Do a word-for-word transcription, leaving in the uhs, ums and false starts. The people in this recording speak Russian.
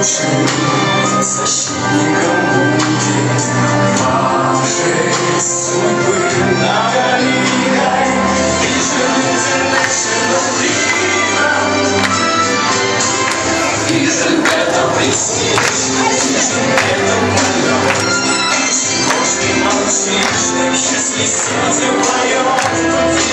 是你在心更不见发谁怎么会那个离开一生最难舍的地方一生感到悲喜一生感到快乐我是你冒险是你所有快乐